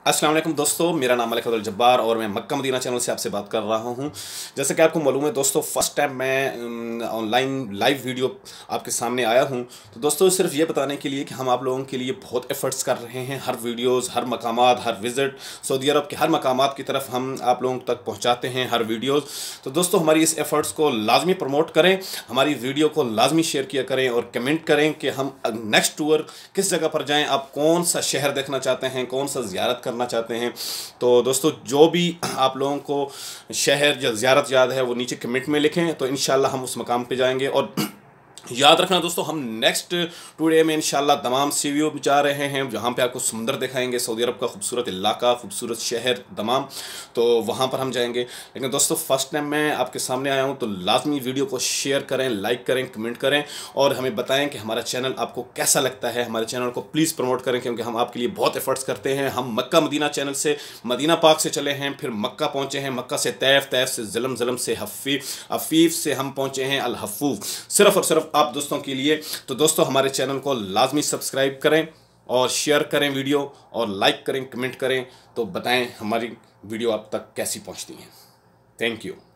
अस्सलाम वालेकुम दोस्तों, मेरा नाम मलिक अब्दुल जब्बार और मैं मक्का मदीना चैनल से आपसे बात कर रहा हूं। जैसे कि आपको मालूम है दोस्तों, फर्स्ट टाइम मैं ऑनलाइन लाइव वीडियो आपके सामने आया हूं। तो दोस्तों सिर्फ ये बताने के लिए कि हम आप लोगों के लिए बहुत एफर्ट्स कर रहे हैं। हर वीडियोस, हर मकामात, हर विज़िट सऊदी अरब के हर मकामात की तरफ हम आप लोगों तक पहुँचाते हैं हर वीडियोज़। तो दोस्तों हमारी इस एफ़र्ट्स को लाजमी प्रमोट करें, हमारी वीडियो को लाजमी शेयर किया करें और कमेंट करें कि हम नेक्स्ट टूर किस जगह पर जाएँ, आप कौन सा शहर देखना चाहते हैं, कौन सा ज़ियारत करना चाहते हैं। तो दोस्तों जो भी आप लोगों को शहर या ज़ियारत याद है वो नीचे कमेंट में लिखें, तो इंशाल्लाह हम उस मकाम पे जाएंगे। और याद रखना दोस्तों, हम नेक्स्ट टुडे में इंशाल्लाह दमाम सीवीओ में जा रहे हैं, जहाँ पे आपको समुंदर दिखाएंगे, सऊदी अरब का खूबसूरत इलाका, खूबसूरत शहर दमाम। तो वहाँ पर हम जाएंगे। लेकिन दोस्तों फर्स्ट टाइम मैं आपके सामने आया हूँ, तो लाजमी वीडियो को शेयर करें, लाइक करें, कमेंट करें और हमें बताएं कि हमारा चैनल आपको कैसा लगता है। हमारे चैनल को प्लीज़ प्रमोट करें, क्योंकि हम आपके लिए बहुत एफर्ट्स करते हैं। हम मक्का मदीना चैनल से मदीना पाक से चले हैं, फिर मक्का पहुँचे हैं, मक्का से तैफ, तैफ से ज़िलम, ज़िलम से हफीफ से हम पहुँचे हैं अल हफूफ, सिर्फ और सिर्फ आप दोस्तों के लिए। तो दोस्तों हमारे चैनल को लाजमी सब्सक्राइब करें और शेयर करें वीडियो, और लाइक करें, कमेंट करें, तो बताएं हमारी वीडियो आप तक कैसी पहुंचती है। Thank you.